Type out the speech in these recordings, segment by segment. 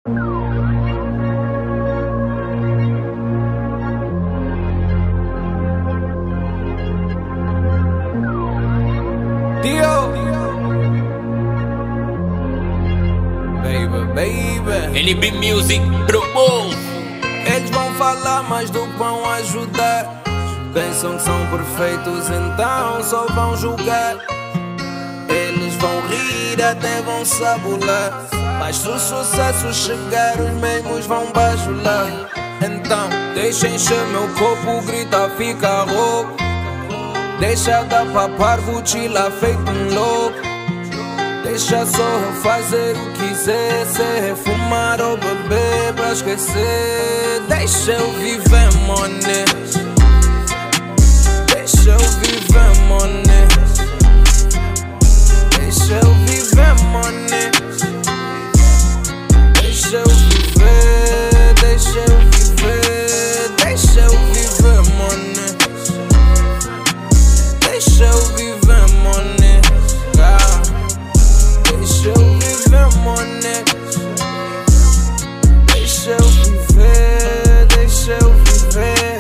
NB Music Promove. Eles vão falar mais do que vão ajudar. Pensam que são perfeitos, então só vão julgar. Eles vão rir, até vão sabular, mas se o sucesso chegar, os mesmos vão bajular. Então deixa encher meu corpo, grita, fica rouco. Deixa dar papar, lá feito um louco. Deixa só fazer o que quiser, se fumar ou beber pra esquecer. Deixa eu viver, money. Deixa eu viver, money. Deixa eu viver, money. Deixa eu viver, deixa eu viver. Deixa eu viver, money. Deixa eu viver, money. Deixa eu viver, money. Deixa eu viver, deixa eu viver.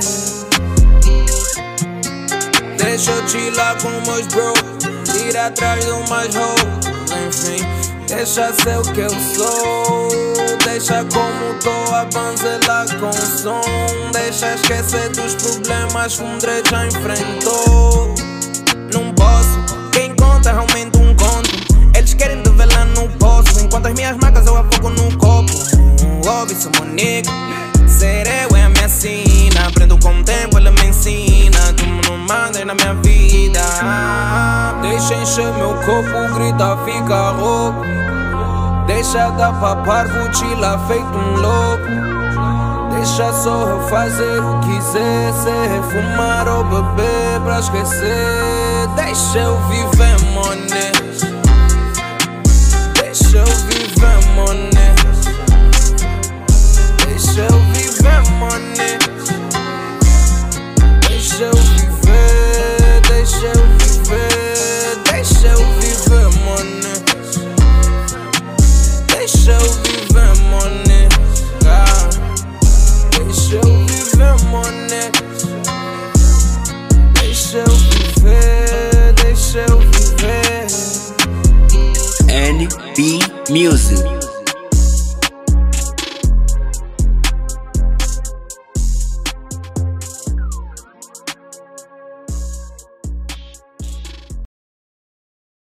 Deixa eu chilar com meus bro, ir atrás do mais roubo. Enfim, deixa ser o que eu sou. Deixa como tô a banzelar com o som. Deixa esquecer dos problemas que um Dre já enfrentou. Não posso, quem conta é realmente um conto. Eles querem develar, não posso. Enquanto as minhas marcas eu afogo no copo. Ouve, sou Monique. Ser eu é a minha sina. Aprendo com o tempo, ela me ensina. Tu não mandas na minha vida. Deixa encher meu corpo, grita, fica rouco. Deixa dar papar, lá feito um louco. Deixa só fazer o que quiser, se fumar ou beber pra esquecer. Deixa eu viver, money. Deixa eu viver, money. Deixa eu viver, money. Deixa eu viver, deixa eu viver. Deixa eu viver, money. Deixa eu viver, money. Deixa eu viver, money. Deixa eu viver, deixa eu viver. NB Music.